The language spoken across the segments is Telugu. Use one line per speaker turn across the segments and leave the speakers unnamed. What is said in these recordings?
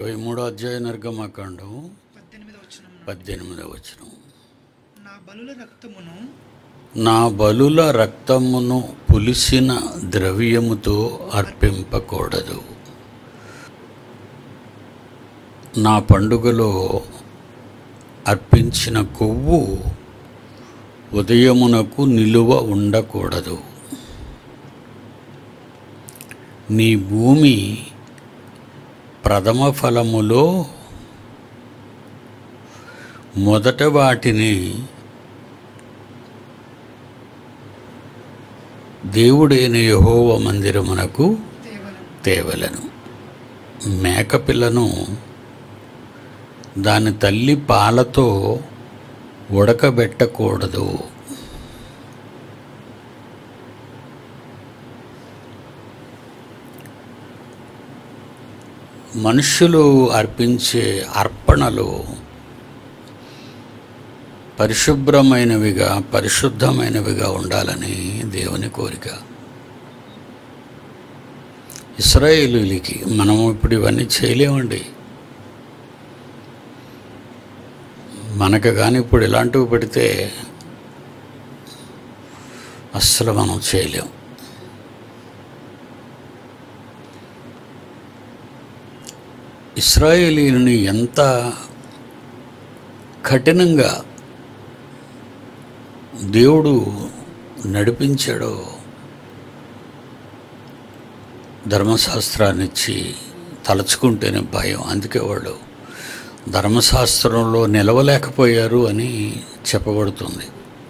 23వ అధ్యాయ నిర్గమకాండం 18వ వచనం. నా బలుల రక్తమును పులిసిన ద్రవ్యముతో అర్పింపకూడదు. నా పండుగలో అర్పించిన కొవ్వు ఉదయమునకు నిలువ ఉండకూడదు. నీ భూమి ప్రథమ ఫలములో మొదట వాటిని దేవుడైన యెహోవా మందిరమునకు తేవలెను. మేకపిల్లను దాని తల్లి పాలతో ఉడకబెట్టకూడదు. మనుష్యులు అర్పించే అర్పణలు పరిశుద్ధమైనవిగా ఉండాలని దేవుని కోరిక. ఇశ్రాయేలీయులకి మనం ఇప్పుడు ఇవన్నీ చేయలేమండి. మనకు కానీ ఇప్పుడు ఇలాంటివి పెడితే అస్సలు మనం చేయలేం. ఇశ్రాయేలీయులని ఎంత కఠినంగా దేవుడు నడిపించాడో ధర్మశాస్త్రాన్ని ఇచ్చి తలుచుకుంటేనే భయం. అందుకే వాళ్ళు ధర్మశాస్త్రంలో నిలవలేకపోయారు అని చెప్పబడుతుంది.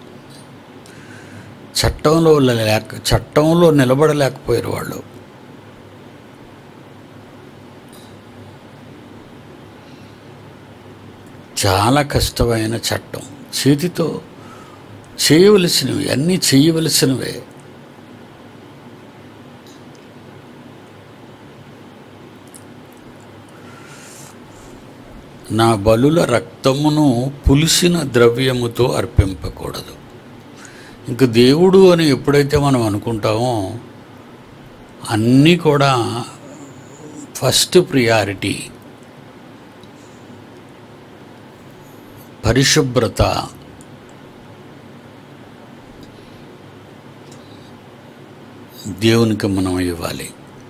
చట్టంలో నిలబడలేకపోయారు వాళ్ళు. చాలా కష్టమైన చట్టం, చేతితో చేయవలసినవి, అన్నీ చేయవలసినవే. నా బలుల రక్తమును పులిసిన ద్రవ్యముతో అర్పింపకూడదు. ఇంక దేవుడు అని ఎప్పుడైతే మనం అనుకుంటామో అన్నీ కూడా ఫస్ట్ ప్రియారిటీ పరిశుభ్రత, దేవునికి మనం ఇవ్వాలి.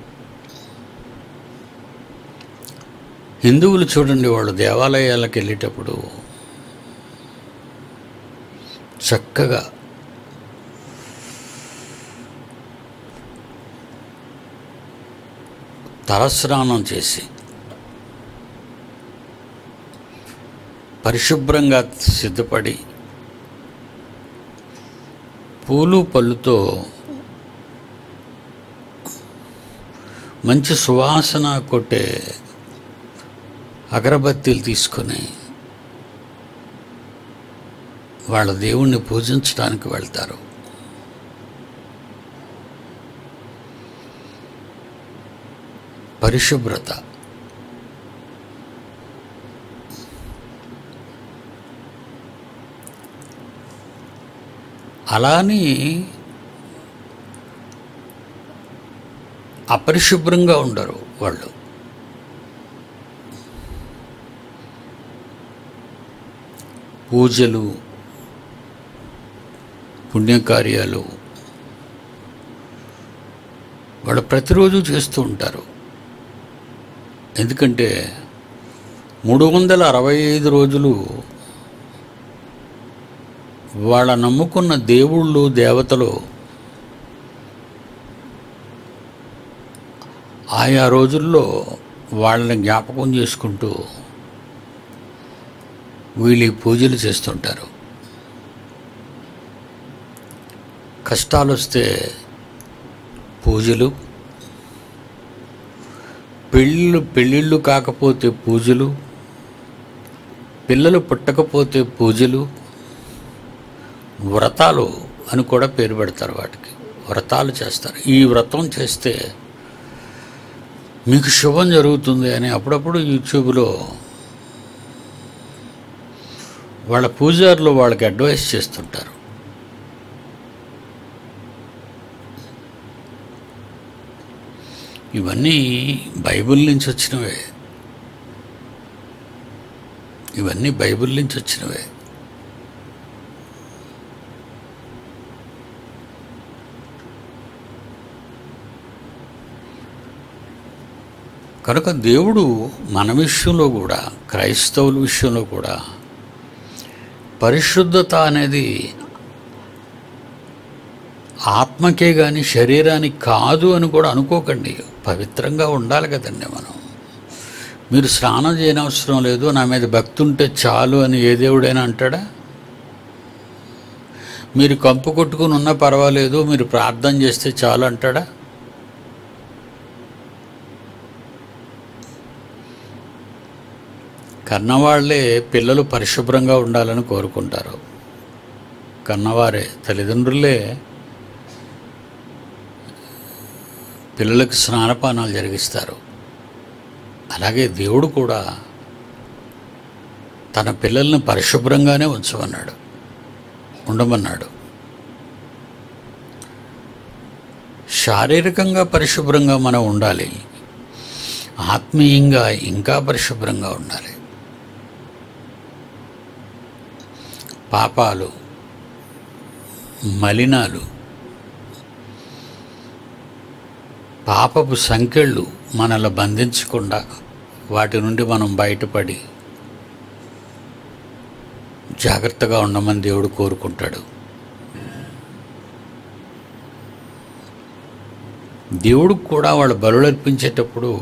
హిందువులు చూడండి, వాళ్ళు దేవాలయాలకు వెళ్ళేటప్పుడు చక్కగా తలస్నానం చేసి పరిశుభ్రంగా సిద్ధపడి పూలు పళ్ళుతో మంచి సువాసన కొట్టే అగరబత్తీలు తీసుకొని వాళ్ళ దేవుణ్ణి పూజించడానికి వెళ్తారు. పరిశుభ్రత. అలాని అపరిశుభ్రంగా ఉండరు వాళ్ళు. పూజలు, పుణ్యకార్యాలు వాళ్ళు ప్రతిరోజు చేస్తూ ఉంటారు. ఎందుకంటే 365 రోజులు వాళ్ళ నమ్ముకున్న దేవుళ్ళు, దేవతలు ఆయా రోజుల్లో వాళ్ళని జ్ఞాపకం చేసుకుంటూ వీళ్ళు పూజలు చేస్తుంటారు. కష్టాలు వస్తే పూజలు, పెళ్ళిళ్ళు కాకపోతే పూజలు, పిల్లలు పుట్టకపోతే పూజలు, వ్రతాలు అని కూడా పేరు పెడతారు వాటికి. వ్రతాలు చేస్తారు. ఈ వ్రతం చేస్తే మీకు శుభం జరుగుతుంది అని అప్పుడప్పుడు యూట్యూబ్లో వాళ్ళ పూజారులు వాళ్ళకి అడ్వైస్ చేస్తుంటారు. ఇవన్నీ బైబిల్ నుంచి వచ్చినవే. ఇవన్నీ బైబిల్ నుంచి వచ్చినవే. కనుక దేవుడు మన విషయంలో కూడా, క్రైస్తవుల విషయంలో కూడా పరిశుద్ధత అనేది ఆత్మకే కానీ శరీరానికి కాదు అని కూడా అనుకోకండి. పవిత్రంగా ఉండాలి కదండి మనం. మీరు స్నానం చేయనవసరం లేదు, నా మీద భక్తి ఉంటే చాలు అని ఏ దేవుడైనా అంటాడా? మీరు కంపు కొట్టుకుని ఉన్నా పర్వాలేదు, మీరు ప్రార్థన చేస్తే చాలు అంటాడా? కన్నవాళ్లే పిల్లలు పరిశుభ్రంగా ఉండాలని కోరుకుంటారు. కన్నవారే, తల్లిదండ్రులే పిల్లలకు స్నానపానాలు జరిగిస్తారు. అలాగే దేవుడు కూడా తన పిల్లల్ని పరిశుభ్రంగానే ఉండమన్నాడు. శారీరకంగా పరిశుభ్రంగా మనం ఉండాలి, ఆత్మీయంగా ఇంకా పరిశుభ్రంగా ఉండాలి. పాపాలు, మలినాలు, పాపపు సంకెళ్ళు మనల్ని బంధించకుండా వాటి నుండి మనం బయటపడి జాగ్రత్తగా ఉండమని దేవుడు కోరుకుంటాడు. దేవుడికి కూడా వాళ్ళు బలులు అర్పించేటప్పుడు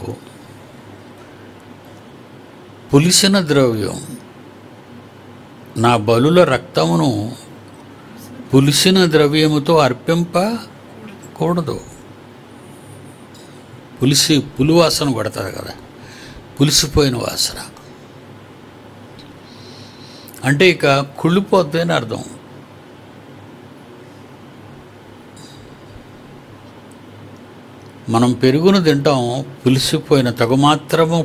పులిసిన ద్రవ్యం, నా బలుల రక్తమును పులిసిన ద్రవ్యముతో అర్పింపకూడదు. పులి వాసన కొడుతుంది కదా, పులిసిపోయిన వాసన అంటే ఇక కుళ్ళిపోద్ది అని అర్థం. మనం పెరుగును తింటాం, పులిసిపోయిన తగుమాత్రము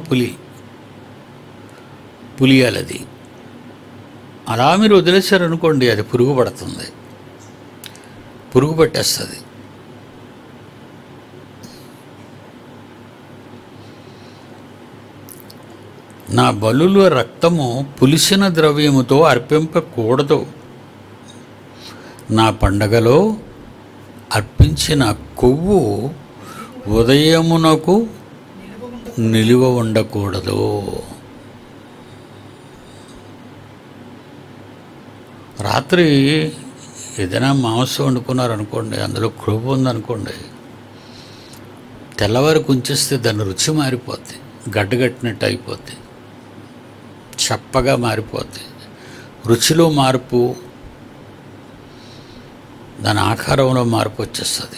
పులియాలది. అలా మీరు వదిలేశారనుకోండి, అది పురుగు పడుతుంది, పురుగు పట్టేస్తుంది. నా బలుల రక్తము పులిసిన ద్రవ్యముతో అర్పింపకూడదు. నా పండగలో అర్పించిన కొవ్వు ఉదయమునకు నిలువ ఉండకూడదు. రాత్రి ఏదైనా మాంసం వండుకున్నారనుకోండి, అందులో కొవ్వు ఉందనుకోండి, తెల్లవారికి ఉంచేస్తే దాని రుచి మారిపోద్ది, గడ్డగట్టినట్టు అయిపోద్ది, చప్పగా మారిపోద్ది. రుచిలో మార్పు, దాని ఆకారంలో మార్పు వచ్చేస్తుంది.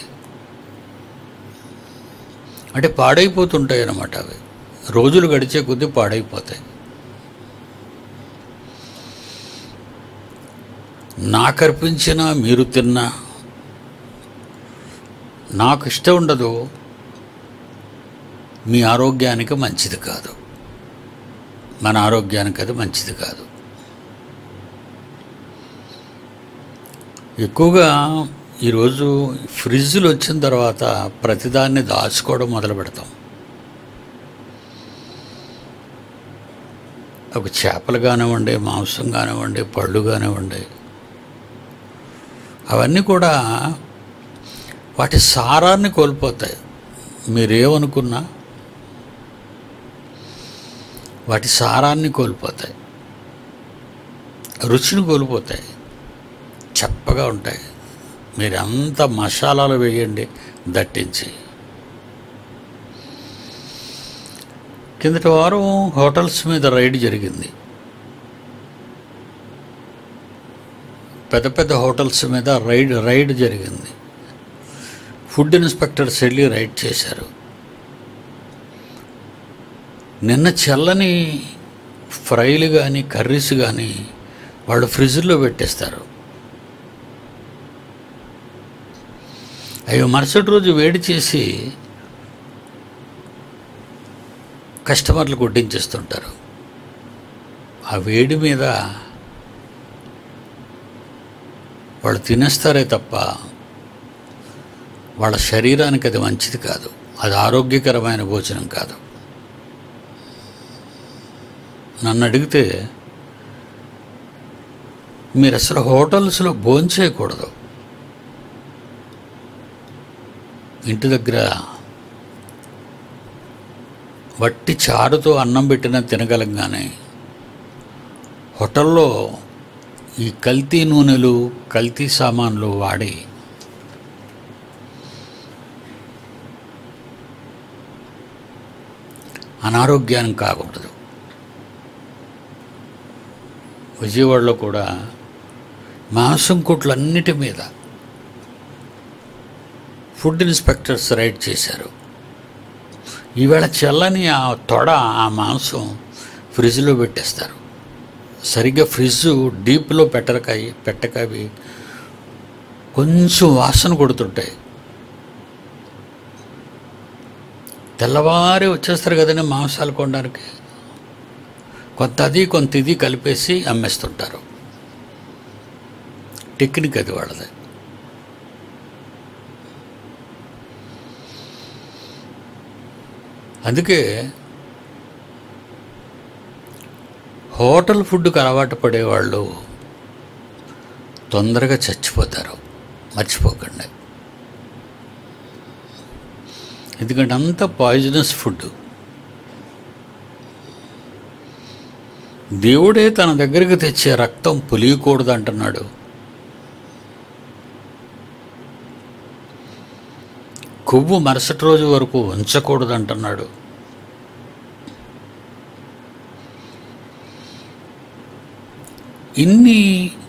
అంటే పాడైపోతుంటాయి అన్నమాట. అవి రోజులు గడిచే కొద్దీ పాడైపోతాయి. నాకు అర్పించిన మీరు తిన్నా నాకు ఇష్టం ఉండదు, మీ ఆరోగ్యానికి మంచిది కాదు, మన ఆరోగ్యానికి అది మంచిది కాదు. ఎక్కువగా ఈరోజు ఫ్రిడ్జ్లు వచ్చిన తర్వాత ప్రతిదాన్ని దాచుకోవడం మొదలు పెడతాం. ఒక చేపలు కానివ్వండి, మాంసం కానివ్వండి, పళ్ళు కానివ్వండి, అవన్నీ కూడా వాటి సారాన్ని కోల్పోతాయి. మీరేమనుకున్నా వాటి సారాన్ని కోల్పోతాయి, రుచిని కోల్పోతాయి, చప్పగా ఉంటాయి. మీరు అంత మసాలాలు వేయండి దట్టించి. కిందటి వారం హోటల్స్ మీద రైడ్ జరిగింది. పెద్ద పెద్ద హోటల్స్ మీద రైడ్ జరిగింది. ఫుడ్ ఇన్స్పెక్టర్స్ వెళ్ళి రైడ్ చేశారు. నిన్న చల్లని ఫ్రైలు కానీ కర్రీస్ కానీ వాళ్ళు ఫ్రిడ్జ్లో పెట్టేస్తారు. అవి మరుసటి రోజు వేడి చేసి కస్టమర్లకు వడ్డించేస్తుంటారు. ఆ వేడి మీద వాళ్ళు తినేస్తారే తప్ప వాళ్ళ శరీరానికి అది మంచిది కాదు, అది ఆరోగ్యకరమైన భోజనం కాదు. నన్ను అడిగితే మీరు అసలు హోటల్స్లో భోంచేయకూడదు. ఇంటి దగ్గర వట్టి చారుతో అన్నం పెట్టినా తినగలం, కానీ హోటల్లో ఈ కల్తీ నూనెలు, కల్తీ సామాన్లు వాడి అనారోగ్యానికి కాకూడదు. విజయవాడలో కూడా మాంసం కొట్లన్నిటి మీద ఫుడ్ ఇన్స్పెక్టర్స్ రైడ్ చేశారు. ఈవేళ చల్లని ఆ తొడ, ఆ మాంసం ఫ్రిడ్జ్లో పెట్టేస్తారు. సరిగ్గా ఫ్రిడ్జ్ డీప్లో పెట్టకవి కొంచెం వాసన కొడుతుంటాయి. తెల్లవారి వచ్చేస్తారు కదండి మాంసాలు కొనడానికి. కొంత అది కొంత ఇది కలిపేసి అమ్మేస్తుంటారు. టెక్నిక్ అది వాళ్ళది. అందుకే హోటల్ ఫుడ్కి అలవాటు పడేవాళ్ళు తొందరగా చచ్చిపోతారు, మర్చిపోకండి. ఎందుకంటే అంత పాయిజనస్ ఫుడ్. దేవుడే తన దగ్గరికి తెచ్చే రక్తం పులియకూడదు అంటున్నాడు. కొవ్వు మరుసటి రోజు వరకు ఉంచకూడదు అంటున్నాడు. ఇన్ని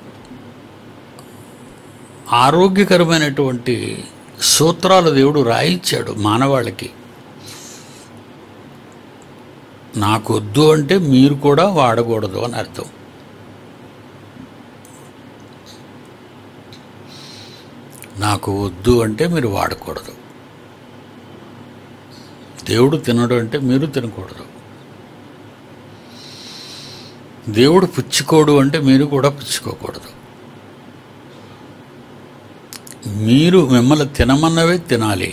ఆరోగ్యకరమైనటువంటి సూత్రాలు దేవుడు రాయించాడు మానవాళికి. నాకు వద్దు అంటే మీరు కూడా వాడకూడదు అని అర్థం. నాకు వద్దు అంటే మీరు వాడకూడదు. దేవుడు తినడు అంటే మీరు తినకూడదు. దేవుడు పుచ్చుకోడు అంటే మీరు కూడా పుచ్చుకోకూడదు. మీరు మిమ్మల్ని తినమన్నవే తినాలి.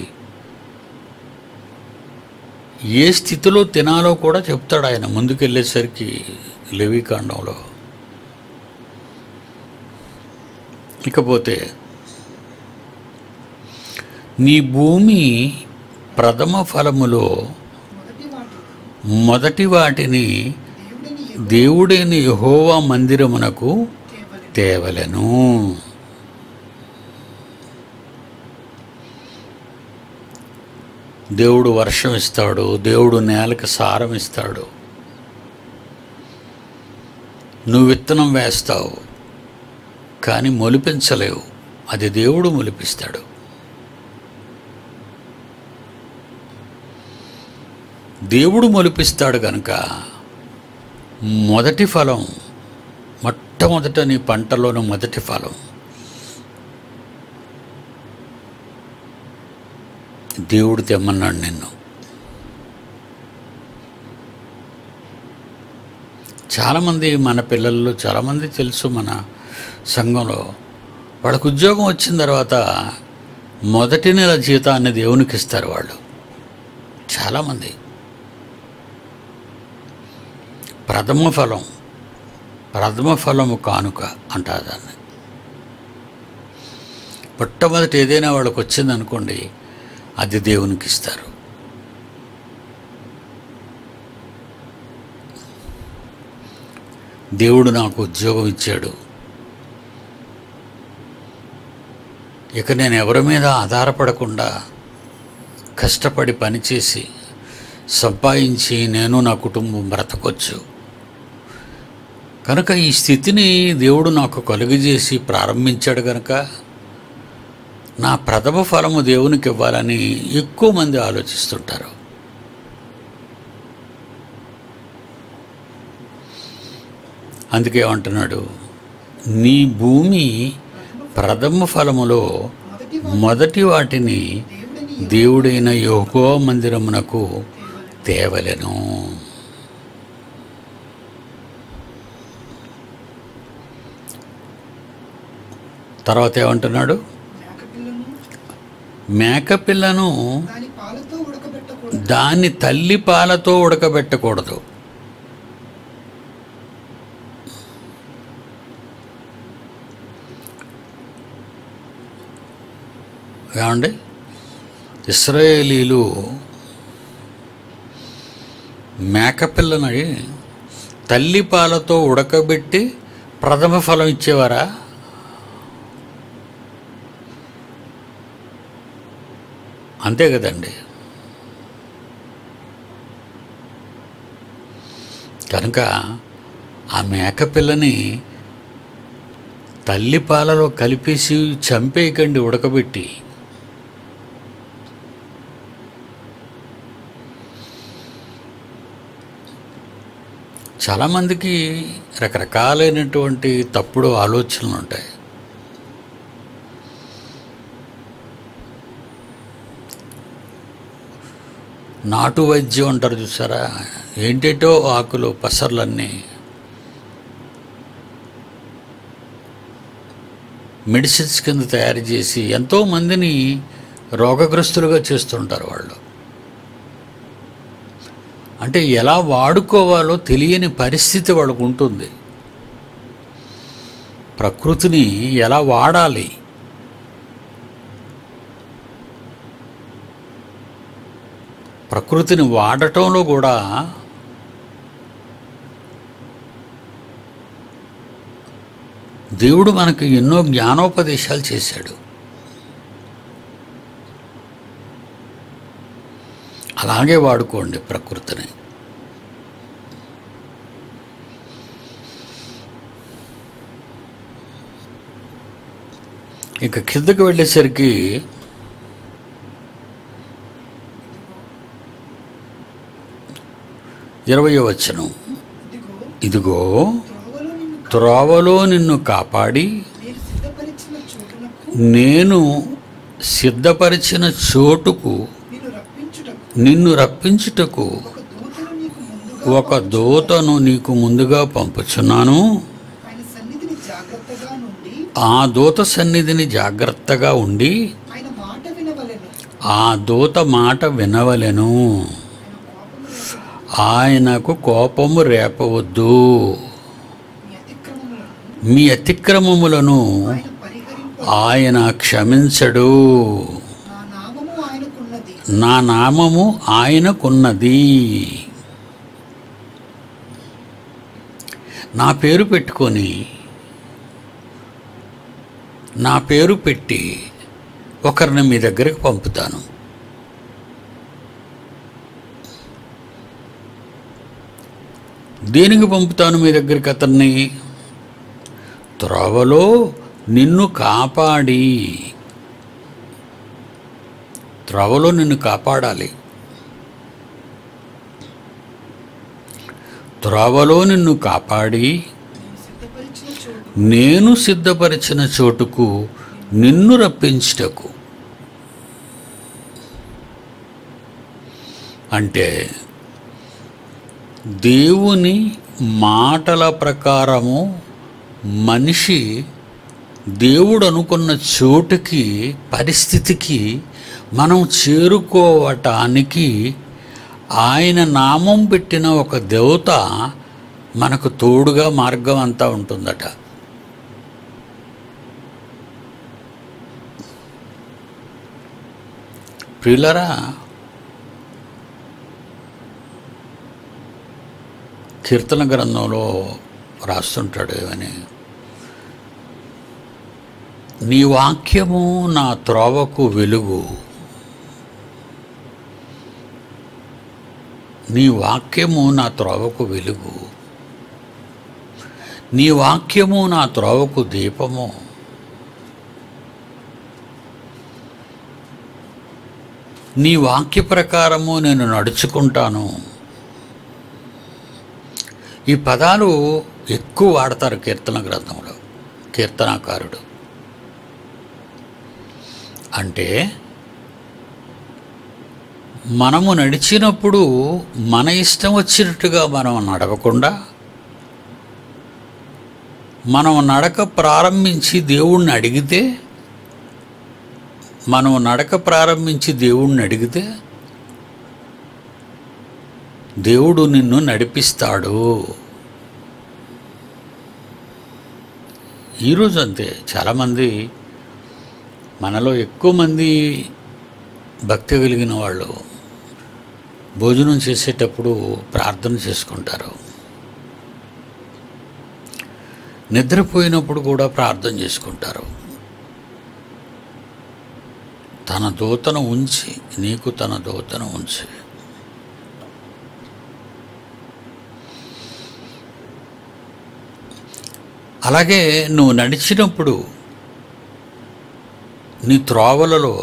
ఏ స్థితిలో తినాలో కూడా చెప్తాడు ఆయన ముందుకెళ్ళేసరికి లేవీకాండంలో. ఇకపోతే నీ భూమి ప్రథమ ఫలములో మొదటి వాటిని దేవుడైన యెహోవా మందిరమునకు తేవలెను. దేవుడు వర్షం ఇస్తాడు, దేవుడు నేలకు సారం ఇస్తాడు. నువ్వు విత్తనం వేస్తావు కానీ మొలిపించలేవు, అది దేవుడు మొలిపిస్తాడు. దేవుడు మొలిపిస్తాడు కనుక మొదటి ఫలం, మొట్టమొదట నీ పంటలోని మొదటి ఫలం దేవుడు తెమ్మన్నాడు నిన్ను. చాలామంది మన పిల్లల్లో చాలామంది తెలుసు, మన సంఘంలో వాళ్ళకు ఉద్యోగం వచ్చిన తర్వాత మొదటి నెల జీతాన్ని దేవునికి ఇస్తారు వాళ్ళు. చాలామంది ప్రథమ ఫలము కానుక అంటారు దాన్ని. మొట్టమొదటి ఏదైనా వాళ్ళకి వచ్చిందనుకోండి, అది దేవునికి ఇస్తారు. దేవుడు నాకు ఉద్యోగం ఇచ్చాడు, ఇక నేను ఎవరి మీద ఆధారపడకుండా కష్టపడి పనిచేసి సంపాదించి నేను నా కుటుంబం బ్రతకొచ్చు. కనుక ఈ స్థితిని దేవుడు నాకు కలుగజేసి ప్రారంభించాడు కనుక నా ప్రథమ ఫలము దేవునికి ఇవ్వాలని ఎక్కువ మంది ఆలోచిస్తుంటారు. అందుకే ఏమంటున్నాడు, నీ భూమి ప్రథమ ఫలములో మొదటి వాటిని దేవుడైన యెహోవా మందిరమునకు తేవలెను. తర్వాత ఏమంటున్నాడు, మేకపిల్లను దాని తల్లి పాలతో ఉడకబెట్టకూడదు. ఏమండి, ఇశ్రాయేలీలు మేకపిల్లని తల్లిపాలతో ఉడకబెట్టి ప్రథమ ఫలం ఇచ్చేవారా? అంతే కదండి. కనుక ఆ మేకపిల్లని తల్లిపాలలో కలిపేసి చంపేయకండి ఉడకబెట్టి. చాలామందికి రకరకాలైనటువంటి తప్పుడు ఆలోచనలు ఉంటాయి. నాటు వైద్యం అంటారు చూసారా, ఏంటేటో ఆకులు పసర్లన్నీ మెడిసిన్స్ కింద తయారు చేసి ఎంతోమందిని రోగగ్రస్తులుగా చేస్తుంటారు వాళ్ళు. అంటే ఎలా వాడుకోవాలో తెలియని పరిస్థితి వాళ్ళకు ఉంటుంది. ప్రకృతిని ఎలా వాడాలి, ప్రకృతిని వాడటంలో కూడా దేవుడు మనకి ఎన్నో జ్ఞానోపదేశాలు చేశాడు. అలాగే వాడుకోండి ప్రకృతిని. ఇక కిందకి వెళ్ళేసరికి ఇరవయో వచనం, ఇదిగో త్రోవలో నిన్ను కాపాడి నేను సిద్ధపరిచిన చోటుకు నిన్ను రప్పించుటకు ఒక దూతను నీకు ముందుగా పంపుచున్నాను. ఆ దూత సన్నిధిని జాగ్రత్తగా ఉండి ఆ దూత మాట వినవలెను. ఆయనకు కోపము రేపవద్దు. మీ అతిక్రమములను ఆయన క్షమించడు. నా నామము ఆయనకున్నది. నా పేరు పెట్టుకొని, నా పేరు పెట్టి ఒకరిని మీ దగ్గరికి పంపుతాను. దేనికి పంపుతాను మీ దగ్గరికి అతన్ని? త్రోవలో నిన్ను కాపాడి, త్రోవలో నిన్ను కాపాడాలి. త్రోవలో నిన్ను కాపాడి నేను సిద్ధపరిచిన చోటుకు నిన్ను రప్పించుటకు. అంటే దేవుని మాటల ప్రకారము మనిషి దేవుడు అనుకున్న చోటుకి, పరిస్థితికి మనం చేరుకోవటానికి ఆయన నామం పెట్టిన ఒక దేవత మనకు తోడుగా మార్గం అంతా ఉంటుందట. ప్రియులరా, కీర్తన గ్రంథంలో రాస్తుంటాడు ఏమని, నీ వాక్యము నా త్రోవకు వెలుగు, నీ వాక్యము నా త్రోవకు వెలుగు, నీ వాక్యము నా త్రోవకు దీపము. నీ వాక్య ప్రకారము నేను నడుచుకుంటాను. ఈ పదాలు ఎక్కువ వాడతారు కీర్తన గ్రంథంలో కీర్తనాకారుడు. అంటే మనము నడిచినప్పుడు మన ఇష్టం వచ్చినట్టుగా మనం నడవకుండా, మనం నడక ప్రారంభించి దేవుణ్ణి అడిగితే, దేవుడు నిన్ను నడిపిస్తాడు. ఈరోజు అంతే, చాలామంది మనలో ఎక్కువ మంది భక్తి కలిగిన వాళ్ళు భోజనం చేసేటప్పుడు ప్రార్థన చేసుకుంటారు, నిద్రపోయినప్పుడు కూడా ప్రార్థన చేసుకుంటారు. తన దూతను ఉంచి, నీకు తన దూతను ఉంచి. అలాగే నువ్వు నడిచినప్పుడు నీ త్రోవలలో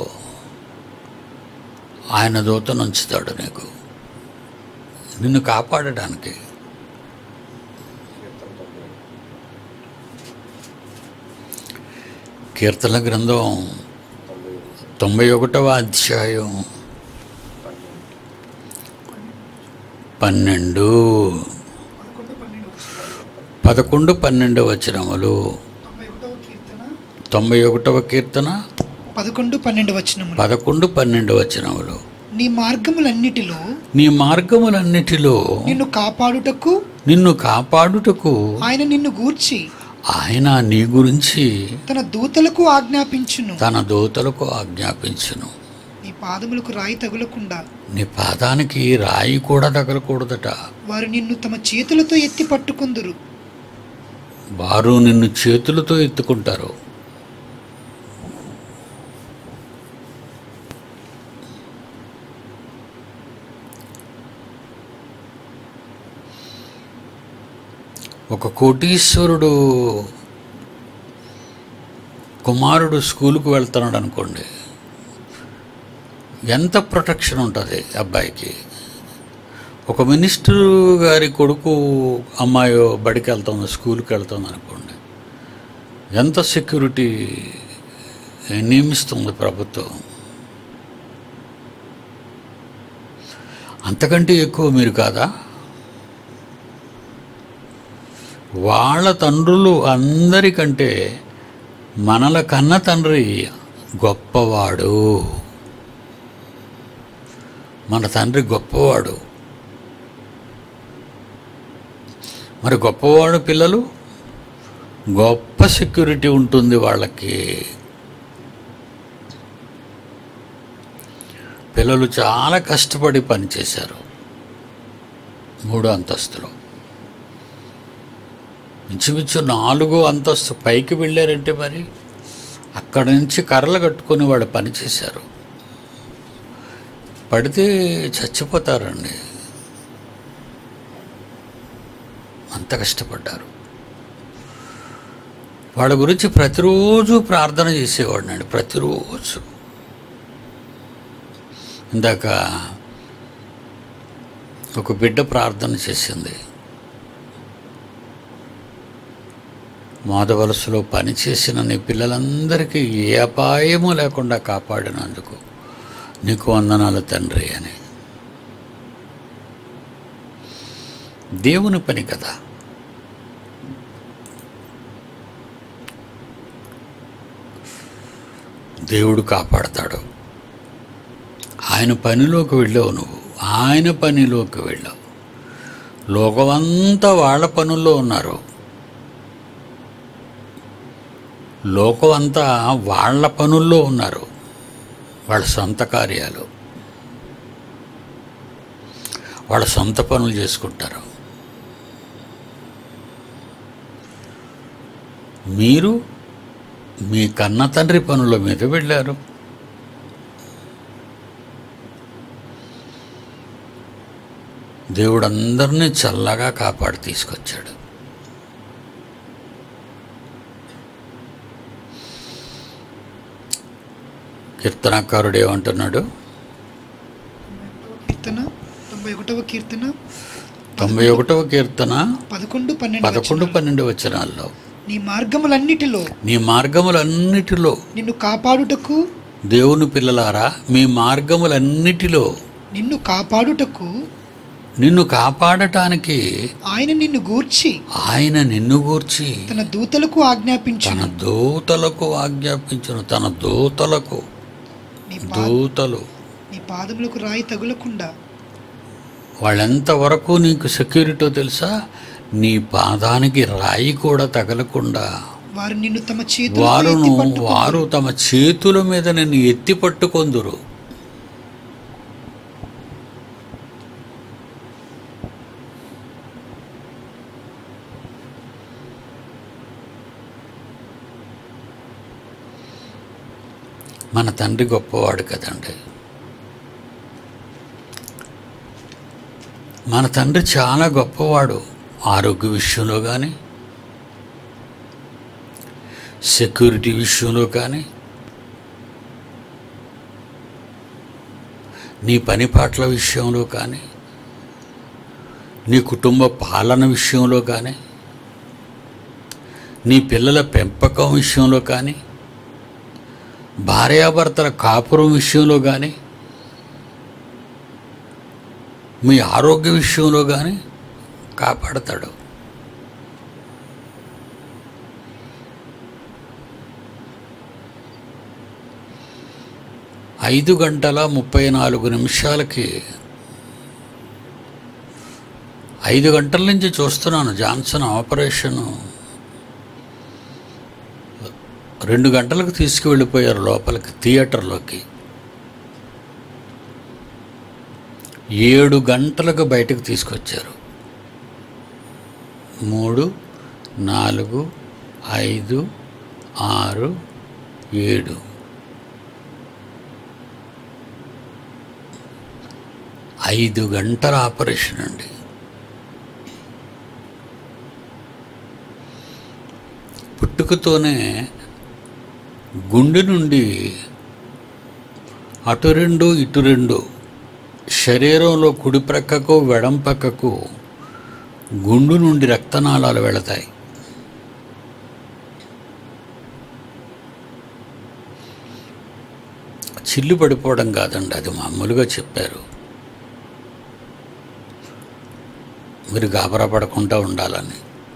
ఆయన దూతను ఉంచుతాడు నీకు, నిన్ను కాపాడడానికి. కీర్తన గ్రంథం 91వ అధ్యాయం 11-12 వచనములు. 91వ కీర్తన 11-12 వచనములు.
నీ మార్గములన్నిటిలో
నిన్ను కాపాడుటకు
ఆయన నిన్ను గూర్చి
ఆయన నీ గురించి
తన దూతలకు ఆజ్ఞాపించును. నీ పాదములకు రాయి తగులకుండా,
నీ పాదానికి రాయి కూడా తగలకూడదట.
వారు నిన్ను తమ చేతులతో ఎత్తి పట్టుకుందురు.
వారు నిన్ను చేతులతో ఎత్తుకుంటారు. ఒక కోటీశ్వరుడు కుమారుడు స్కూలుకు వెళ్తున్నాడు అనుకోండి, ఎంత ప్రొటెక్షన్ ఉంటుంది అబ్బాయికి. ఒక మినిస్టర్ గారి కొడుకు అమ్మాయో బడికి వెళ్తుంది, స్కూల్కి వెళ్తుంది అనుకోండి, ఎంత సెక్యూరిటీ నియమిస్తుంది ప్రభుత్వం. అంతకంటే ఎక్కువ మీరు కాదా? వాళ్ళ తండ్రులు అందరికంటే మనల కన్న తండ్రి గొప్పవాడు. మన తండ్రి గొప్పవాడు. మరి గొప్పవాడు పిల్లలు, గొప్ప సెక్యూరిటీ ఉంటుంది వాళ్ళకి. పిల్లలు చాలా కష్టపడి పనిచేశారు 3వ అంతస్తులో. ఇంచుమించు 4వ అంతస్తు పైకి వెళ్ళారంటే మరి అక్కడి నుంచి కర్రలు కట్టుకొని వాళ్ళు పనిచేశారు. పడితే చచ్చిపోతారండి, అంత కష్టపడ్డారు. వాళ్ళ గురించి ప్రతిరోజు ప్రార్థన చేసేవాడినండి, ప్రతిరోజు. ఇందాక ఒక బిడ్డ ప్రార్థన చేసింది, మోదవలసలో పనిచేసిన నీ పిల్లలందరికీ ఏ అపాయము లేకుండా కాపాడినందుకు నీకు వందనాలు తండ్రి అని. దేవుని పని కదా. దేవుడు కాపాడతాడు. ఆయన పనిలోకి వెళ్ళావు నువ్వు, ఆయన పనిలోకి వెళ్ళావు. లోకమంతా వాళ్ళ పనుల్లో ఉన్నారు, లోకం అంతా వాళ్ళ పనుల్లో ఉన్నారు, వాళ్ళ సొంత కార్యాలు, వాళ్ళ సొంత పనులు చేసుకుంటారు. మీరు మీ కన్న తండ్రి పనుల మీద వెళ్ళారు. దేవుడు అందరినీ చల్లగా కాపాడి తీసుకొచ్చాడు. కీర్తనకారుడు ఏమంటున్నాడు?
91వ కీర్తన
11-12 వచనాల్లో,
నీ మార్గములన్నిటిలో నిన్ను కాపాడుటకు,
దేవుని పిల్లలారా మీ మార్గములన్నిటిలో నిన్ను కాపాడటానికి
ఆయన నిన్ను గూర్చి తన దూతలకు ఆజ్ఞాపించును.
తన దూతలకు దూతలు
నీ పాదములకు రాయి తగులకుండా.
వాళ్ళెంతవరకు నీకు సెక్యూరిటీ తెలుసా? నీ పాదానికి రాయి కూడా తగలకుండా
వారు నిన్ను తమ చేతులతో
వారు
ఎత్తి పట్టుకొందురు.
తమ చేతుల మీద నిన్ను ఎత్తి పట్టుకొందురు. మన తండ్రి గొప్పవాడు కదండి. మన తండ్రి చాలా గొప్పవాడు. ఆరోగ్య విషయంలో కానీ, సెక్యూరిటీ విషయంలో కానీ, నీ పని పాటల విషయంలో కానీ, నీ కుటుంబ పాలన విషయంలో కానీ, నీ పిల్లల పెంపకం విషయంలో కానీ, భార్యాభర్తల కాపురం విషయంలో కానీ, మీ ఆరోగ్య విషయంలో కానీ కాపాడతాడు. ఐదు గంటల 34 నిమిషాలకి 5 గంటల నుంచి చూస్తున్నాను. జాన్సన్ ఆపరేషను 2 గంటలకు తీసుకువెళ్ళిపోయారు లోపలికి, థియేటర్లోకి. 7 గంటలకు బయటకు తీసుకొచ్చారు. 3, 4, 5, 6, 7 5 గంటల ఆపరేషన్ అండి. పుట్టుకతోనే గుండె నుండి అటు 2 ఇటు 2 శరీరంలో కుడి ప్రక్కకు ఎడం పక్కకు గుండు నుండి రక్తనాళాలు వెళతాయి. చిల్లు పడిపోవడం కాదండి, అది మామూలుగా చెప్పారు. మీరు గాబరా పడకుండా ఉండాలని.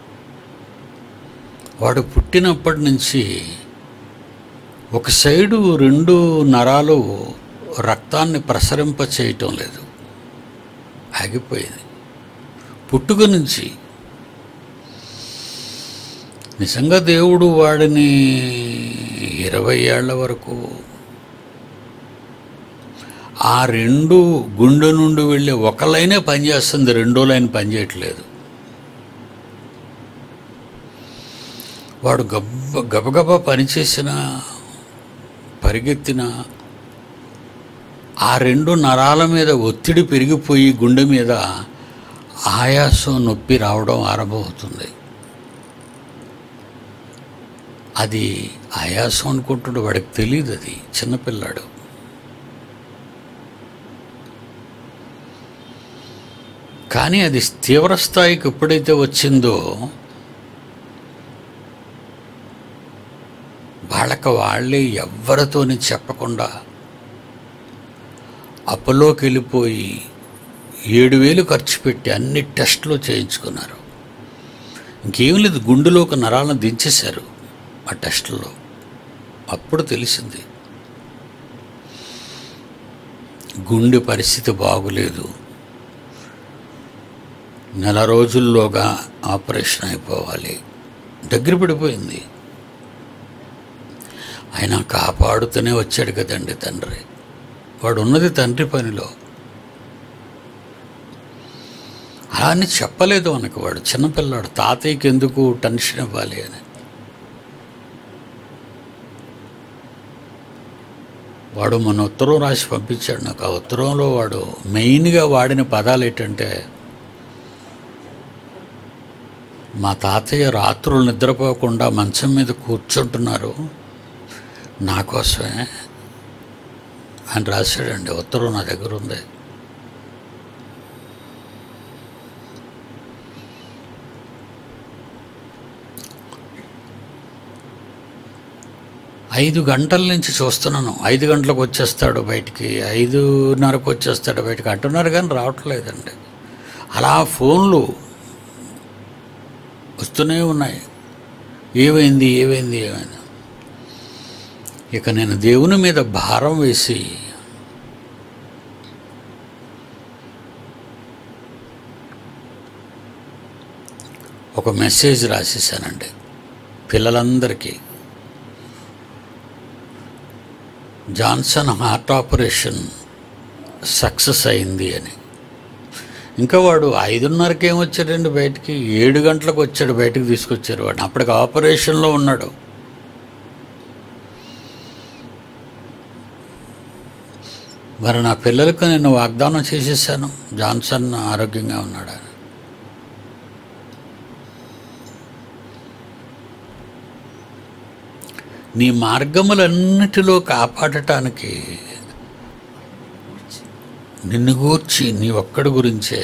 వాడు పుట్టినప్పటి నుంచి ఒక సైడు 2 నరాలు రక్తాన్ని ప్రసరింప చేయటం లేదు, ఆగిపోయింది. పుట్టుక నుంచి నిజంగా దేవుడు వాడిని 20 ఏళ్ల వరకు ఆ 2 గుండె నుండి వెళ్ళే ఒక లైనే పనిచేస్తుంది, 2వ లైన్ పనిచేయట్లేదు. వాడు గబగబా పనిచేసిన, పరిగెత్తిన ఆ 2 నరాల మీద ఒత్తిడి పెరిగిపోయి గుండె మీద ఆయాసం, నొప్పి రావడం ఆరంభమవుతుంది. అది ఆయాసం అనుకుంటున్నాడు, వాడికి తెలియదు, అది చిన్నపిల్లాడు. కానీ అది తీవ్ర స్థాయికి ఎప్పుడైతే వచ్చిందో వాళ్ళే ఎవ్వరితోని చెప్పకుండా అపోలోకి వెళ్ళిపోయి 7,000 ఖర్చు పెట్టి అన్ని టెస్టులు చేయించుకున్నారు. ఇంకేం లేదు, గుండెలో ఒక నరాలను దించేశారు ఆ టెస్టుల్లో. అప్పుడు తెలిసింది గుండె పరిస్థితి బాగులేదు, నెల రోజుల్లోగా ఆపరేషన్ అయిపోవాలి, దగ్గర పడిపోయింది. ఆయన కాపాడుతూనే వచ్చాడు కదండి తండ్రి. వాడు ఉన్నది తండ్రి పనిలో. అలా అని చెప్పలేదు మనకు, వాడు చిన్నపిల్లాడు, తాతయ్యకి ఎందుకు టెన్షన్ ఇవ్వాలి అని. వాడు మన ఉత్తరం రాసి పంపించాడు నాకు. ఆ ఉత్తరంలో వాడు మెయిన్గా వాడిన పదాలు ఏంటంటే, మా తాతయ్య రాత్రులు నిద్రపోకుండా మంచం మీద కూర్చుంటున్నారు నా కోసమే అని రాశాడండి. ఉత్తరం నా దగ్గర ఉంది. ఐదు గంటల నుంచి చూస్తున్నాను. 5 గంటలకు వచ్చేస్తాడు బయటికి, 5:30కు వచ్చేస్తాడు బయటికి అంటున్నారు, కానీ రావట్లేదండి. అలా ఫోన్లు వస్తూనే ఉన్నాయి, ఏమైంది ఏమైంది ఏమైంది. ఇక నేను దేవుని మీద భారం వేసి ఒక మెసేజ్ రాసేసానండి. పిల్లలందరికీ జాన్సన్ హార్ట్ ఆపరేషన్ సక్సెస్ అయింది అని. ఇంకా వాడు 5:30కి ఏమొచ్చాడండి బయటికి, 7 గంటలకు వచ్చాడు, బయటకు తీసుకొచ్చారు వాడు. అప్పటికి ఆపరేషన్లో ఉన్నాడు. మరి నా పిల్లలకు నేను వాగ్దానం చేసేసాను, జాన్సన్ ఆరోగ్యంగా ఉన్నాడు. నీ మార్గములన్నిటిలో కాపాడటానికి నిన్ను గూర్చి నీ ఒక్కడి గురించే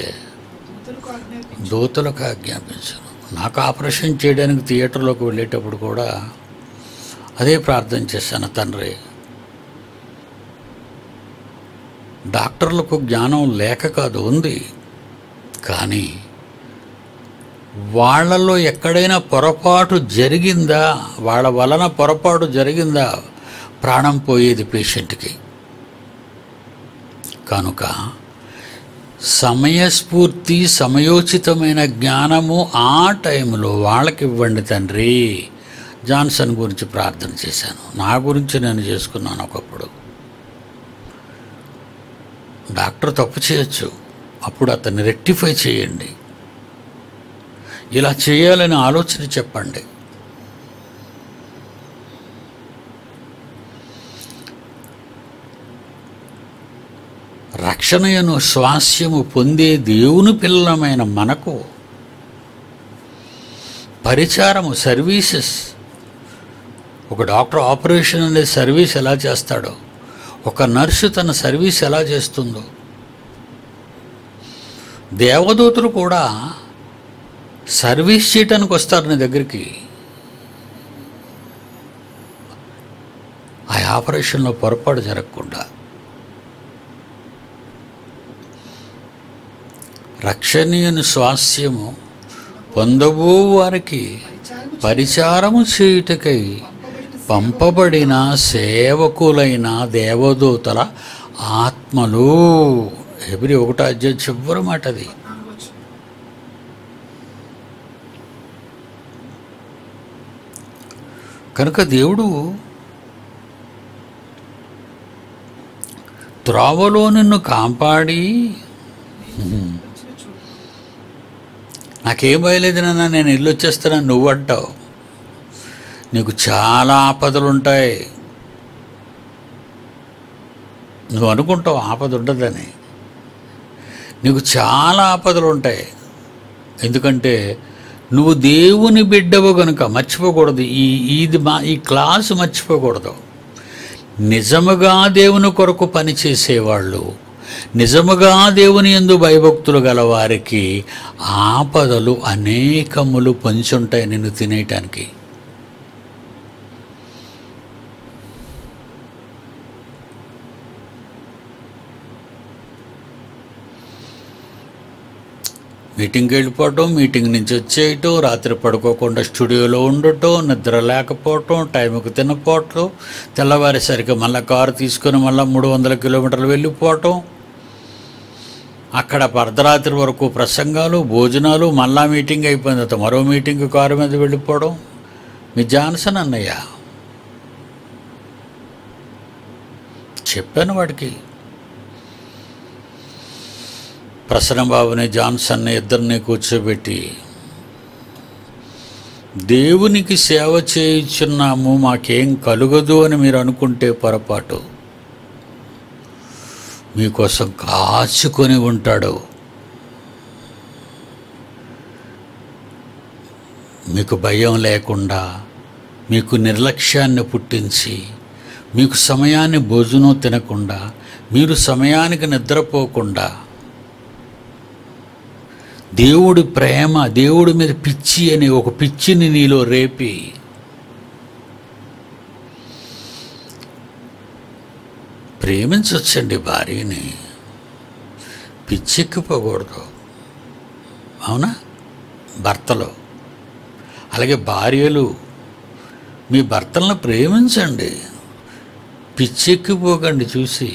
దూతలకు ఆజ్ఞాపించను. నాకు ఆపరేషన్ చేయడానికి థియేటర్లోకి వెళ్ళేటప్పుడు కూడా అదే ప్రార్థన చేశాను, తండ్రి డాక్టర్లకు జ్ఞానం లేక కాదు, ఉంది, కానీ వాళ్ళలో ఎక్కడైనా పొరపాటు జరిగిందా, వాళ్ళ వలన పొరపాటు జరిగిందా, ప్రాణం పోయేది పేషెంట్కి. కనుక సమయస్ఫూర్తి, సమయోచితమైన జ్ఞానము ఆ టైంలో వాళ్ళకి ఇవ్వండి తండ్రి. జాన్సన్ గురించి ప్రార్థన చేశాను, నా గురించి నేను చేసుకున్నాను. ఒకప్పుడు డాక్టర్ తప్పు చేయొచ్చు, అప్పుడు అతన్ని రెక్టిఫై చేయండి, ఇలా చేయాలని ఆలోచన చెప్పండి. రక్షణయను స్వాస్యము పొందే దేవుని పిల్లలమైన మనకు పరిచారము, సర్వీసెస్, ఒక డాక్టర్ ఆపరేషన్ అనే సర్వీస్ ఎలా చేస్తాడో, ఒక నర్సు తన సర్వీస్ ఎలా చేస్తుందో, దేవదూతలు కూడా సర్వీస్ చేయటానికి వస్తారు నీ దగ్గరికి. ఆ ఆపరేషన్లో పొరపాటు జరగకుండా. రక్షణీయుని స్వాస్యము పొందబో వారికి పరిచారము చేయుటకై పంపబడిన సేవకులైన దేవదూతల ఆత్మలు. హెబ్రీ 1 చివరి మాట అది. కనుక దేవుడు త్రోవలో నిన్ను కాపాడి, నాకేం భయలేదు నాన్న, నేను ఇల్లు వచ్చేస్తానని నువ్వు అంటావు. నీకు చాలా ఆపదలు ఉంటాయి. నువ్వు అనుకుంటావు ఆపద ఉండదని. నీకు చాలా ఆపదలు ఉంటాయి. ఎందుకంటే నువ్వు దేవుని బిడ్డవు కనుక. మర్చిపోకూడదు, ఈ క్లాసు మర్చిపోకూడదు. నిజముగా దేవుని కొరకు పనిచేసేవాళ్ళు, నిజముగా దేవుని యందు భయభక్తులు గల వారికి ఆపదలు అనేకములు పొంచుంటాయి నిన్ను తినేయటానికి. మీటింగ్కి వెళ్ళిపోవటం, మీటింగ్ నుంచి వచ్చేయటం, రాత్రి పడుకోకుండా స్టూడియోలో ఉండటం, నిద్ర లేకపోవటం, టైంకి తినపోవటం, తెల్లవారేసరికి మళ్ళీ కారు తీసుకొని మళ్ళీ 300 కిలోమీటర్లు వెళ్ళిపోవటం, అక్కడ అర్ధరాత్రి వరకు ప్రసంగాలు, భోజనాలు, మళ్ళా మీటింగ్ అయిపోయిన తర్వాత మరో మీటింగ్ కారు మీద వెళ్ళిపోవడం. మీ జాన్సన్ అన్నయ్య చెప్పాను వాడికి, ప్రసన్నబాబుని జాన్సన్ని ఇద్దరిని కూర్చోబెట్టి, దేవునికి సేవ చేయుచున్నాము, మాకేం కలుగదు అని మీరు అనుకుంటే పొరపాటు. మీకోసం కాచుకొని ఉంటాడు. మీకు భయం లేకుండా, మీకు నిర్లక్ష్యాన్ని పుట్టించి, మీకు సమయాన్ని భోజనం తినకుండా, మీరు సమయానికి నిద్రపోకుండా, దేవుడి ప్రేమ, దేవుడి మీద పిచ్చి అనే ఒక పిచ్చిని నీలో రేపి ప్రేమించవచ్చండి భార్యని, పిచ్చెక్కిపోకూడదు. అవునా? భర్తలో అలాగే భార్యలు మీ భర్తలను ప్రేమించండి, పిచ్చెక్కిపోకండి. చూసి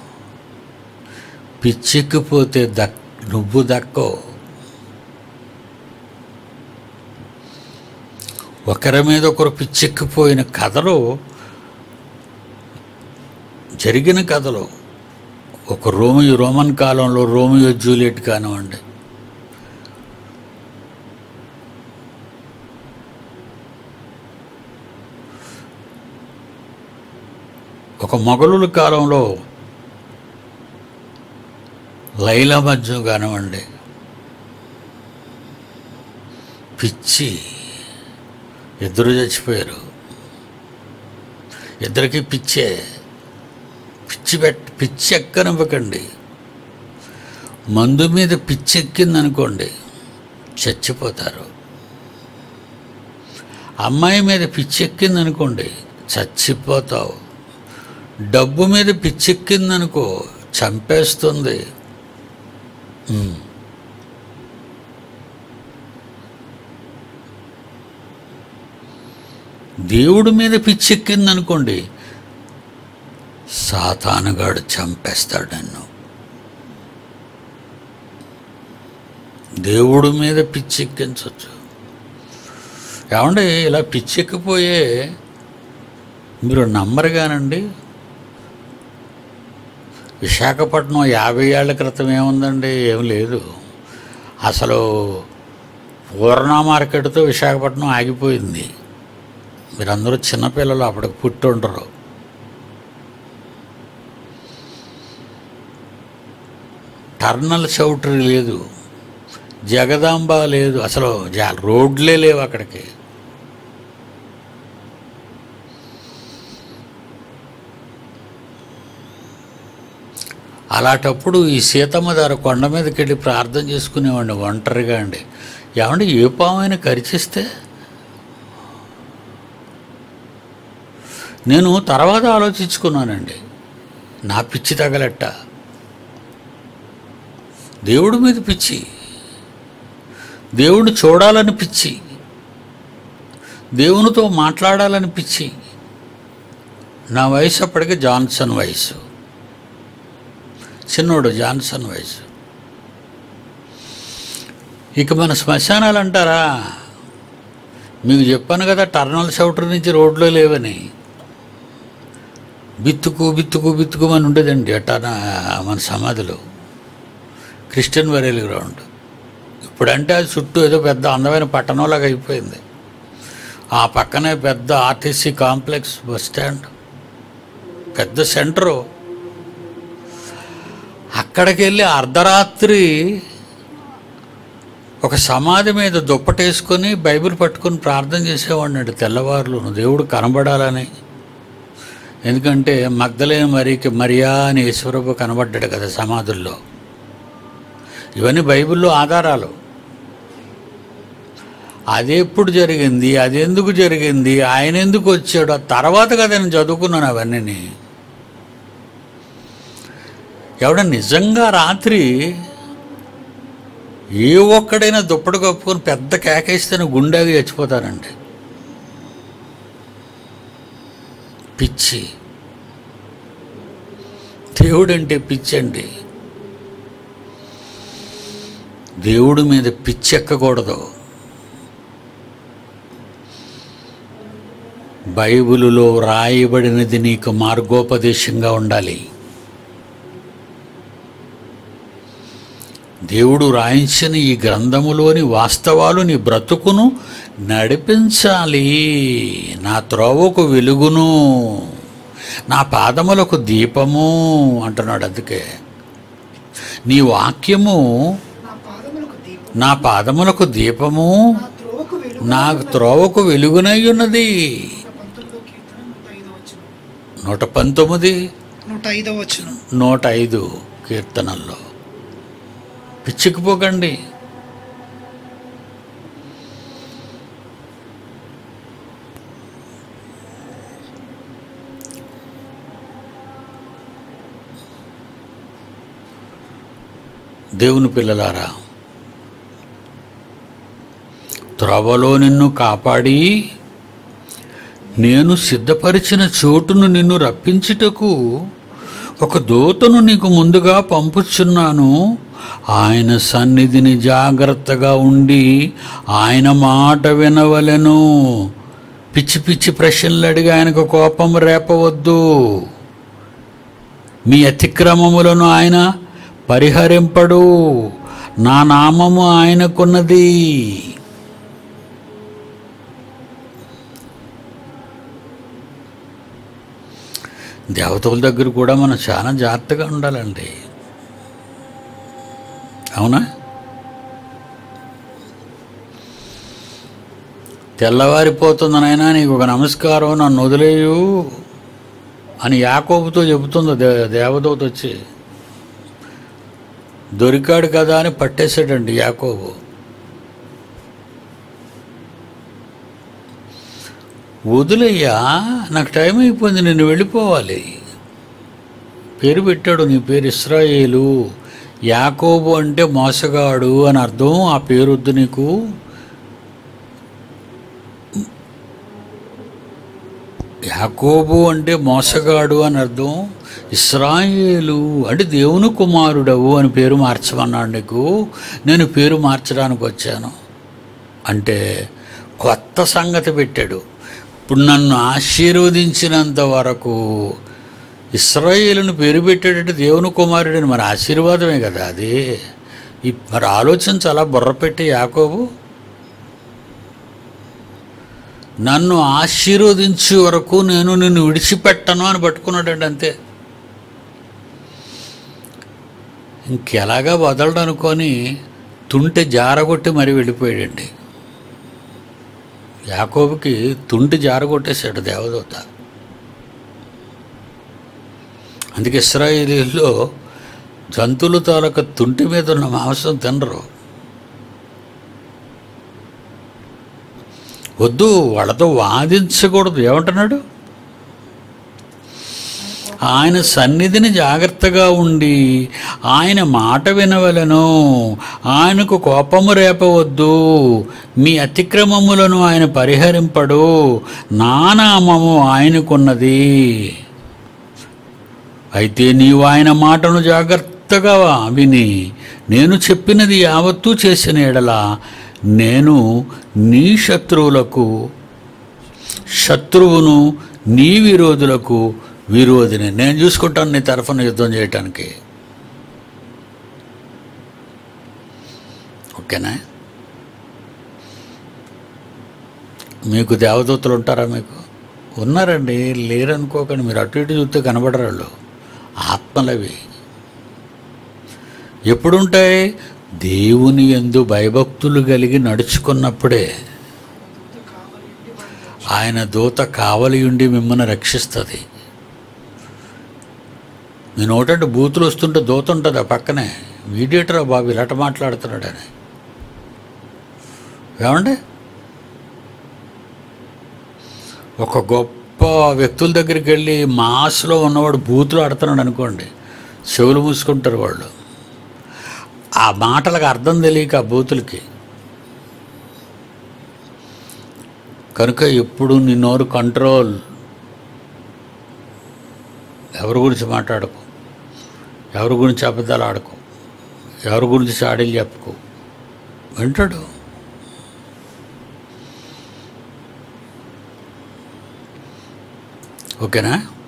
పిచ్చెక్కిపోతే నువ్వు దక్కో. ఒకరి మీద ఒకరు పిచ్చెక్కిపోయిన కథలు, జరిగిన కథలు. ఒక రోమన్ కాలంలో రోమియో జూలియట్ కానివ్వండి, ఒక మొఘలుల కాలంలో లైలా మజ్ను కానివ్వండి, పిచ్చి, ఇద్దరు చచ్చిపోయారు. ఇద్దరికి పిచ్చే. పిచ్చి ఎక్కనివ్వకండి. మందు మీద పిచ్చి ఎక్కిందనుకోండి చచ్చిపోతారు. అమ్మాయి మీద పిచ్చి ఎక్కిందనుకోండి చచ్చిపోతావు. డబ్బు మీద పిచ్చి ఎక్కిందనుకో చంపేస్తుంది. దేవుడి మీద పిచ్చెక్కిందనుకోండి సాతానుగాడు చంపేస్తాడు నన్ను. దేవుడి మీద పిచ్చెక్కించవచ్చు. ఏమంటే ఇలా పిచ్చెక్కిపోయే మీరు నమ్మరు కానండి. విశాఖపట్నం 50 ఏళ్ల క్రితం ఏముందండి? ఏం లేదు. అసలు పూర్ణ మార్కెట్తో విశాఖపట్నం ఆగిపోయింది. మీరందరూ చిన్నపిల్లలు, అప్పటికి పుట్టి ఉండరు. టర్నల్ చౌటరీ లేదు, జగదాంబ లేదు, అసలు రోడ్లే లేవు అక్కడికి. అలాంటప్పుడు ఈ సీతమ్మ దారి కొండ మీదకి వెళ్ళి ప్రార్థన చేసుకునేవాడిని ఒంటరిగా అండి. ఏమంటే ఏ పామైనా కరిచిస్తే నేను తర్వాత ఆలోచించుకున్నానండి, నా పిచ్చి తగలట్ట. దేవుడి మీద పిచ్చి, దేవుడిని చూడాలని పిచ్చి, దేవునితో మాట్లాడాలని పిచ్చి. నా వయసు అప్పటికి జాన్సన్ వయసు, చిన్నోడు జాన్సన్ వయసు. ఇక మన శ్మశానాలు అంటారా? మీకు చెప్పాను కదా టర్నల్ షౌటర్ నుంచి రోడ్లో లేవని. బిత్తుకు అని ఉండేదండి అట్టా మన సమాధిలో, క్రిస్టియన్ బరియల్ గ్రౌండ్. ఇప్పుడంటే అది చుట్టూ ఏదో పెద్ద అందమైన పట్టణంలాగా అయిపోయింది. ఆ పక్కనే పెద్ద ఆర్టీసీ కాంప్లెక్స్, బస్ స్టాండ్, పెద్ద సెంటరు. అక్కడికి వెళ్ళి అర్ధరాత్రి ఒక సమాధి మీద దుప్పటేసుకొని బైబిల్ పట్టుకొని ప్రార్థన చేసేవాడిని అండి తెల్లవారులు, దేవుడు కనబడాలని. ఎందుకంటే మగ్దలేని మరియా అని యేసుప్రభు కనబడ్డాడు కదా సమాధుల్లో. ఇవన్నీ బైబిల్లో ఆధారాలు. అది ఎప్పుడు జరిగింది, అది ఎందుకు జరిగింది, ఆయన ఎందుకు వచ్చాడు, ఆ తర్వాత కదా నేను చదువుకున్నాను అవన్నీ. ఎవడ నిజంగా రాత్రి ఏ ఒక్కడైనా దుప్పటి కప్పుకొని పెద్ద కేకేస్తేనే గుండెగా చచ్చిపోతారండి. పిచ్చి. దేవుడంటే పిచ్చి అండి. దేవుడి మీద పిచ్చి ఎక్కకూడదు. బైబిలులో రాయబడినది నీకు మార్గోపదేశంగా ఉండాలి. దేవుడు రాయించిన ఈ గ్రంథములోని వాస్తవాలు నీ బ్రతుకును నడిపించాలి. నా త్రోవకు వెలుగును, నా పాదములకు దీపము అంటున్నాడు. అందుకే నీ వాక్యము నా పాదములకు దీపము, నా త్రోవకు వెలుగునై ఉన్నది. 119 105 కీర్తనల్లో. పిచ్చికిపోకండి. దేవుని పిల్లలారా, త్రోవలో నిన్ను కాపాడి నేను సిద్ధపరిచిన చోటును నిన్ను రప్పించుటకు ఒక దూతను నీకు ముందుగా పంపుచున్నాను. ఆయన సన్నిధిని జాగ్రత్తగా ఉండి ఆయన మాట వినవలెను. పిచ్చి పిచ్చి ప్రశ్నలు అడిగి ఆయనకు కోపం రేపవద్దు. మీ అతిక్రమములను ఆయన పరిహరింపడు. నా నామము ఆయనకున్నది. దేవతల దగ్గర కూడా మనం చాలా జాగ్రత్తగా ఉండాలండి. అవునా? తెల్లవారిపోతుంది నాయనా, నీకు ఒక నమస్కారం, నన్ను వదిలేయు అని యాకోబుతో చెబుతుంది దేవదూత వచ్చి. దొరికాడు కదా అని పట్టేశాడండి యాకోబు. వదిలేయ్యా, నాకు టైం అయిపోయింది, నేను వెళ్ళిపోవాలి. పేరు పెట్టాడు, నీ పేరు ఇశ్రాయేలు. యాకోబు అంటే మోసగాడు అని అర్థం. ఆ పేరు వద్దు నీకు. యాకోబు అంటే మోసగాడు అని అర్థం. ఇశ్రాయేలు అంటే దేవుని కుమారుడవు అని పేరు మార్చమన్నాడు నీకు. నేను పేరు మార్చడానికి వచ్చాను అంటే కొత్త సంగతి పెట్టాడు. ఇప్పుడు నన్ను ఆశీర్వదించినంత వరకు ఇశ్రాయేలును పేరు పెట్టాడంటే దేవుని కుమారుడని, మరి ఆశీర్వాదమే కదా అది. మరి ఆలోచించాలా బుర్ర పెట్టి యాకోబు. నన్ను ఆశీర్వదించే వరకు నేను నిన్ను విడిచిపెట్టను అని పట్టుకున్నాడండి, అంతే. ఇంకెలాగా వదలడు అనుకొని తుంటి జారగొట్టి మరీ వెళ్ళిపోయాడండి. యాకోబుకి తుంటి జారగొట్టేశాడు దేవదూత. అందుకే ఇశ్రాయేలీయుల్లో జంతువుల తాలూకా తుంటి మీద ఉన్న మాంసం తినరు. వద్దు, వాళ్ళతో వాదించకూడదు. ఏమంటున్నాడు? ఆయన సన్నిధిని జాగ్రత్తగా ఉండి ఆయన మాట వినవలెను. ఆయనకు కోపము రేపవద్దు. మీ అతిక్రమములను ఆయన పరిహరింపడు. నా నామము ఆయనకున్నది. అయితే నీవు ఆయన మాటను జాగ్రత్తగా విని నేను చెప్పినది యావత్తూ చేసిన ఎడల నేను నీ శత్రువును నీ విరోధులకు విరోధిని. నేను చూసుకుంటాను నీ తరఫున యుద్ధం చేయటానికి. ఓకేనా? మీకు దేవదూతలు ఉంటారా? మీకు ఉన్నారండి, లేరనుకోకండి. మీరు అటు ఇటు చూస్తే కనబడరు. వాళ్ళు ఆత్మలవి. ఎప్పుడుంటాయి? దేవుని యందు భయభక్తులు కలిగి నడుచుకున్నప్పుడే. ఆయన దూత కావలి ఉండి మిమ్మల్ని రక్షిస్తుంది. మీ నోటంటే బూతులు వస్తుంటే దూత ఉంటుంది ఆ పక్కనే. వీడియోటరా బాబు ఇలాట మాట్లాడుతున్నాడని. ఏమండి? ఒక గొప్ప వ్యక్తుల దగ్గరికి వెళ్ళి మాస్లో ఉన్నవాడు బూతులు ఆడుతున్నాడు అనుకోండి, చెవులు మూసుకుంటారు వాళ్ళు. ఆ మాటలకు అర్థం తెలియక ఆ బూతులకి. కనుక ఎప్పుడు నీ నోరు కంట్రోల్. ఎవరి గురించి మాట్లాడకు, ఎవరి గురించి అబద్ధాలు ఆడకు, ఎవరి గురించి చాడీలు చెప్పుకో. వింటాడు. ఓకేనా?